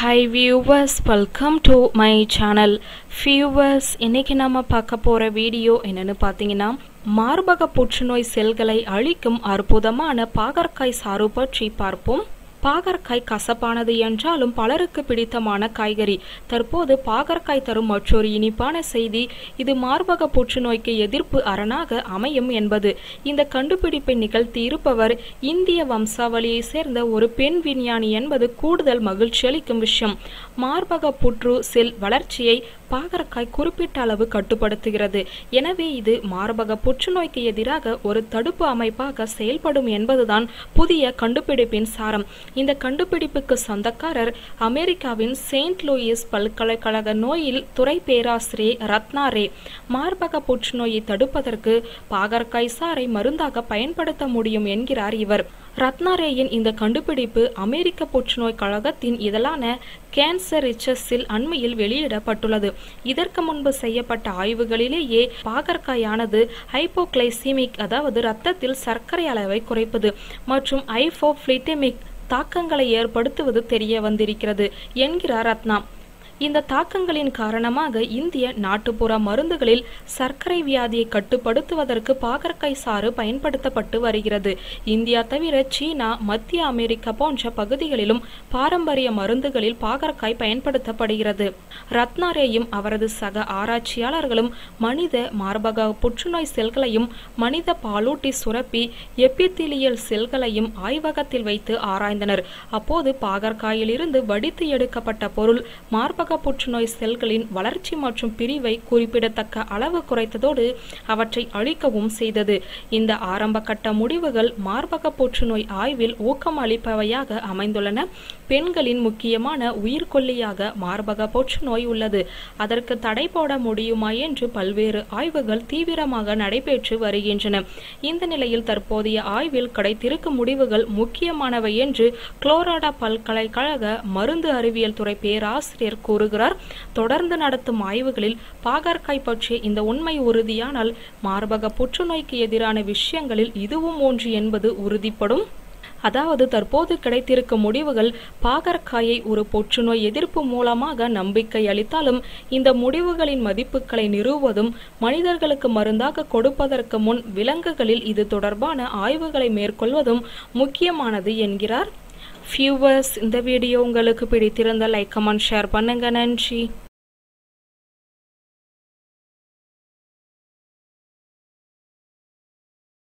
Hi viewers, welcome to my channel. Viewers, இன்னைக்கு நாம பார்க்க போற வீடியோ என்னன்னு பாத்தீங்கன்னா மார்பக புற்றுநோய் செல்களை அழிக்கும் அற்புதமான பாகற்காய் சாறு பற்றி பார்ப்போம். பாகற்காய் கசப்பானது என்றாலும் பலருக்கு பிடித்தமான காய்கறி. தற்போது பாகற்காய் தரும் மற்றொரு இனிப்பான செய்தி, இது மார்பக புற்றுநோய்க்கு எதிர்ப்பு அரணாக அமையும் என்பது. இந்த கண்டுபிடிப்பை நிகழ்த்தி இருப்பவர் இந்திய வம்சாவளியை சேர்ந்த ஒரு பெண் விஞ்ஞானி என்பது கூடுதல் மகிழ்ச்சி அளிக்கும் விஷயம். மார்பக புற்று செல் வளர்ச்சியை பாகற்காய் குறிப்பிட்ட அளவு கட்டுப்படுத்துகிறது. எனவே இது மார்பக புற்றுநோய்க்கு எதிராக ஒரு தடுப்பு அமைப்பாக செயல்படும் என்பதுதான் புதிய கண்டுபிடிப்பின் சாரம். இந்த கண்டுபிடிப்புக்கு சொந்தக்காரர் அமெரிக்காவின் செயின்ட் லூயிஸ் பல்கலைக்கழக நோயில் துறை பேராசிரியர் ரத்னா ரே. மார்பக புற்றுநோயை தடுப்பதற்கு பாகற்காய் சாறை மருந்தாக பயன்படுத்த முடியும் என்கிறார் இவர். ரத்னா ரேயின் இந்த கண்டுபிடிப்பு அமெரிக்க புற்றுநோய் கழகத்தின் இதழான கேன்சர் ரிசர்ச்சில் அண்மையில் வெளியிடப்பட்டுள்ளது. இதற்கு முன்பு செய்யப்பட்ட ஆய்வுகளிலேயே பாகற்காயானது ஹைப்போகிளைசிமிக், அதாவது இரத்தத்தில் சர்க்கரை அளவை குறைப்பது, மற்றும் ஹைப்போஃபிலிட்டமிக் தாக்கங்களை ஏற்படுத்துவது தெரிய வந்திருக்கிறது என்கிறார் ரத்னா. இந்த தாக்கங்களின் காரணமாக இந்திய நாட்டுப்புற மருந்துகளில் சர்க்கரை வியாதியை கட்டுப்படுத்துவதற்கு பாகற்காய் சாறு பயன்படுத்தப்பட்டு வருகிறது. இந்தியா தவிர சீனா, மத்திய அமெரிக்கா போன்ற பகுதிகளிலும் பாரம்பரிய மருந்துகளில் பாகற்காய் பயன்படுத்தப்படுகிறது. ரத்னாரேயும் அவரது சக ஆராய்ச்சியாளர்களும் மனித மார்பக புற்றுநோய் செல்களையும் மனித பாலூட்டி சுரப்பி எபித்தீலியல் செல்களையும் ஆய்வகத்தில் வைத்து ஆராய்ந்தனர். அப்போது பாகற்காயில் இருந்து வடித்து எடுக்கப்பட்ட பொருள் மார்பக புற்றுநோய் செல்களின் வளர்ச்சி மற்றும் பிரிவை குறிப்பிடத்தக்க அளவு குறைத்ததோடு அவற்றை அழிக்கவும் செய்தது. இந்த ஆரம்ப கட்ட முடிவுகள் மார்பக புற்றுநோய் ஆய்வில் ஊக்கம் அளிப்பவையாக அமைந்துள்ளன. பெண்களின் முக்கியமான உயிர்கொல்லியாக மார்பக புற்றுநோய் உள்ளது. அதற்கு தடை போட முடியுமா என்று பல்வேறு ஆய்வுகள் தீவிரமாக நடைபெற்று வருகின்றன. இந்த நிலையில் தற்போதைய ஆய்வில் கிடைத்திருக்கும் முடிவுகள் முக்கியமானவை என்று கொலராடோ பல்கலைக்கழக மருந்து அறிவியல் துறை பேராசிரியர் கூறுகிறார். தொடர்ந்து நடத்தும் ஆய்வுகளில் பாகற்காய் பற்றிய இந்த உண்மை உறுதியானால் மார்பக புற்றுநோய்க்கு எதிரான விஷயங்களில் இதுவும் ஒன்று என்பது உறுதிப்படும். அதாவது தற்போது கிடைத்திருக்கும் முடிவுகள் பாகற்காயை ஒரு புற்றுநோய் எதிர்ப்பு மூலமாக நம்பிக்கை அளித்தாலும் இந்த முடிவுகளின் மதிப்புகளை நிறுவுவதும் மனிதர்களுக்கு மருந்தாக கொடுப்பதற்கு முன் விலங்குகளில் இது தொடர்பான ஆய்வுகளை மேற்கொள்வதும் முக்கியமானது என்கிறார். வியூவர்ஸ், இந்த வீடியோ உங்களுக்கு பிடித்திருந்தால் லைக், கமெண்ட், ஷேர் பண்ணுங்க. நன்றி.